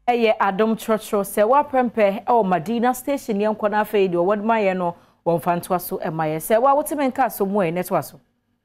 Adom Trotro se wa prempe Madina station ye nkwana afei de wod maye no wonfantoa so emaye se wa wotemen ka so mu netwa so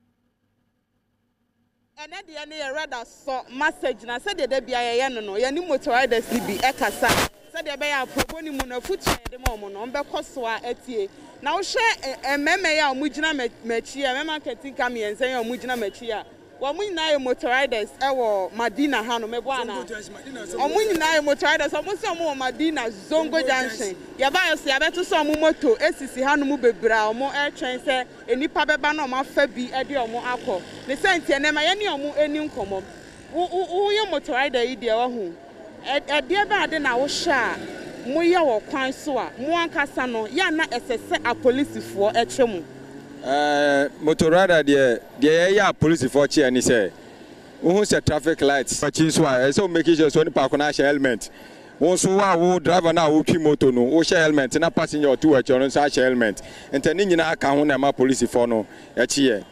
ene de ne ye rather so message na se de bia ye no ye ni motorizers bi ekasa se de be ya proboni mu na futu de mo no mbe koso a etie na wo hwe ememe ya omugina machi ya mema ketin kam ye nsen ya omugina machi ya Wamunyina ye motorizers ewo Madina ha no mebo ana omunyina ye motorizers omusi omo Madina Zongo Junction ya ba yo se abeto so omo moto esisi ha no mu bebra omo twen se enipa beba na omo afa bi ede omo akọ ne senti ene ma ye ne omo eni nkomo wo ye motorizer yi de wo hu ede ba ade na wo hwa mo ye wo kwan so a mo ankasa no ya na esese a policefo etwemu motorada de ya police for chi ani say who say traffic lights chi so so make sure so ni pa na share helmet won so wa wo driver na wo twi moto no wo share helmet na passenger to wa no so share helmet enta ni nyina aka ho na ma police for no e chi ye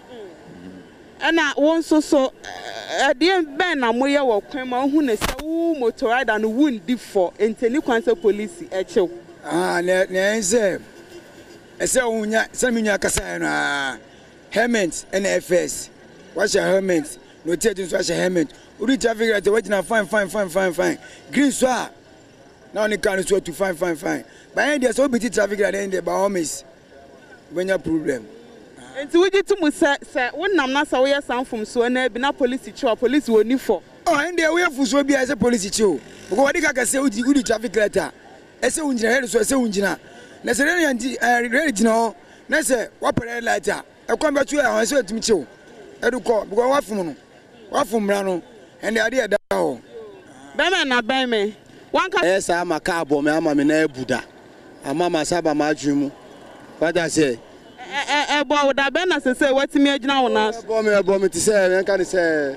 ana won so de ben na moye wo kwan ma hu na say wo motorada no wundi for enta ni kwan say police e chew ne say ese unya saminya kasa na helmet NFS what's your helmet no tell so what's your helmet uri traffic light wajina fine green so now ni can so to fine but end there so biti traffic light end there by homies when your problem enti wuji to mu say wonnam na say we sanfom so na bi na police chiwa police woni for end there we fuso bi as police chiwo because wadi ka say udi traffic light ese unjina head so ese unjina na se re jina ho na se wa pere light a e kwa betu e ho se otimi chiwo eduko because wa fum ra no and the idea da ho bema na bema wanka esa maka abo me ama me na ebuda ama ma saba ma adwumu what I say bo da be na se watimi agina wona ebo me ti say en kan say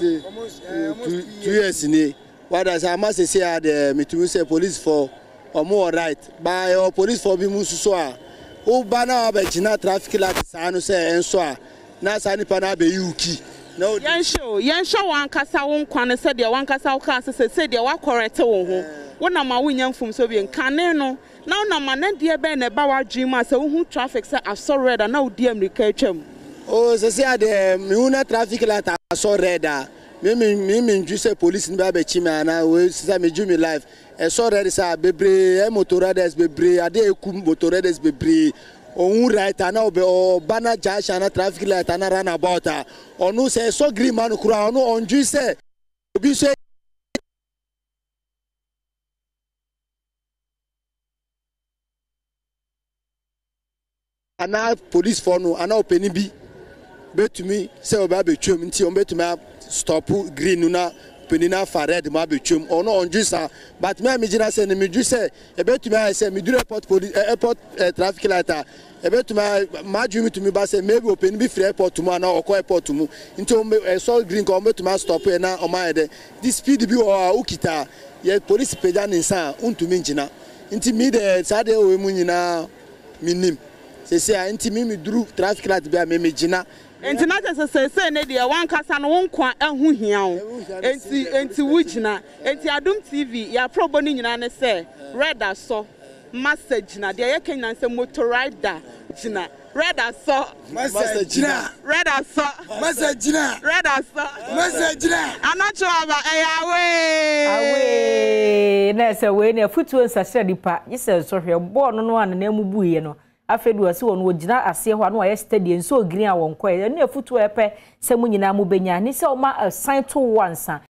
2 years ni what I say ama say the me to say police for more right by or police for be mususo a o ba na ba gina traffic light sa no say enso a na sa ni pa na be yuki no yen show wan kasa won kwan se de wan kasa wo ka se de wa correct wo ho wona ma wo nyamfum so bi nkane no na na ma na de be na ba wa dwima se wo hu traffic se aso red na wo di america atwam o se de me hu na traffic light aso red a me ju say police ni ba be chi me ana we se me ju me life so red sa bebre motoraders bebre ade eku motoraders bebre on right na o bana jasha na traffic light na run about onu say so green man kura onu onju say obi say ana police for no ana openi bi betumi say oba betwem nti on betumi stop green na penina fared ma betwem ono onjusa but me amigina say me ju say e betumi say me do report police airport traffic light e betumi ma ju me to me ba say maybe open bi free airport mu na okọ airport mu nti so green ko betumi stop e na o ma de this speed bi o ukita ye police peja nsa untumi ngina nti me de sade o mu nyina minim say nti me duru traffic light bi a me gina enti na se ne de wan kasa no won kwa ahu hia wo enti wugina enti Adom TV ya probo ni nyina ne se red aso message na de ye kenya se motorizer gina red aso message gina red aso message gina red aso message gina anacho aba awe na se we ne futu nsase dipa yise so hwe bo no an na mu buye no afedu ase won wo gina ase ho na ye steady enso green a won koye na futu epe se mu nyina mu benya ni se o ma assign to once